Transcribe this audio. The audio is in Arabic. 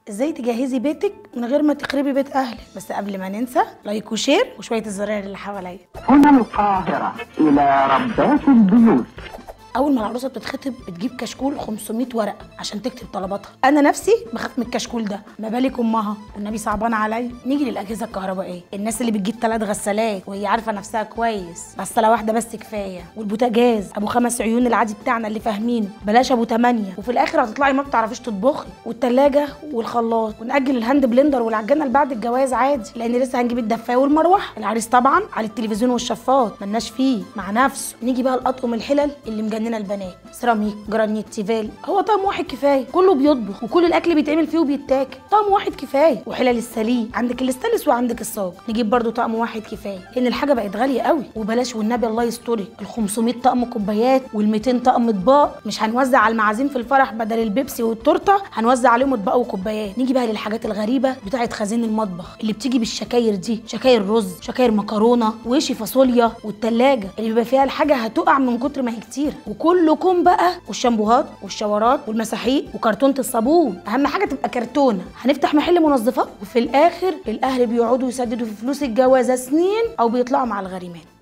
ازاي تجهزي بيتك من غير ما تخربي بيت اهلك. بس قبل ما ننسى لايك وشير وشويه الزراير اللي حواليا. هنا القاهرة إلى ربات البيوت. اول ما العروسه بتتخطب بتجيب كشكول 500 ورقه عشان تكتب طلباتها. انا نفسي بخاف من الكشكول ده، ما بالك امها، والنبي صعبان عليا. نيجي للاجهزه الكهربائيه، الناس اللي بتجيب 3 غسالات وهي عارفه نفسها كويس، غساله واحده بس كفايه، والبوتاجاز ابو 5 عيون العادي بتاعنا اللي فاهمينه، بلاش ابو 8، وفي الاخر هتطلعي ما بتعرفيش تطبخي. والثلاجه والخلاط، ونأجل الهاند بلندر والعجانه لبعد الجواز عادي، لان لسه هنجيب الدفايه والمروحه. العريس طبعا على التلفزيون والشفاط ملناش فيه، مع نفسه. نيجي بقى الاطقم الحلل اللي مجننه البنات، سيراميك، جرانيت، تيفال. هو طقم واحد كفايه، كله بيطبخ وكل الاكل بيتعمل فيه وبيتاكل. طقم واحد كفايه. وحلل السليم، عندك الاستانلس وعندك الصاج، نجيب برده طقم واحد كفايه، لان الحاجه بقت غاليه قوي. وبلاش والنبي الله يسترك ال 500 طقم كوبايات وال 200 طقم اطباق. مش هنوزع على المعازيم في الفرح بدل البيبسي والتورته هنوزع عليهم اطباق وكوبايات. نيجي بقى للحاجات الغريبه بتاعه خزين المطبخ اللي بتيجي بالشكاير دي، شكاير رز، شكاير مكرونه، وشي فاصوليا، والتلاجه اللي بيبقى فيها الحاجه هتقع من كتر ما هي كتير. وكلكم بقى، والشامبوهات والشاورات والمساحيق وكرتونه الصابون. اهم حاجه تبقى كرتونه. هنفتح محل منظفات، وفي الاخر الاهل بيقعدوا يسددوا في فلوس الجوازه سنين او بيطلعوا مع الغريمات.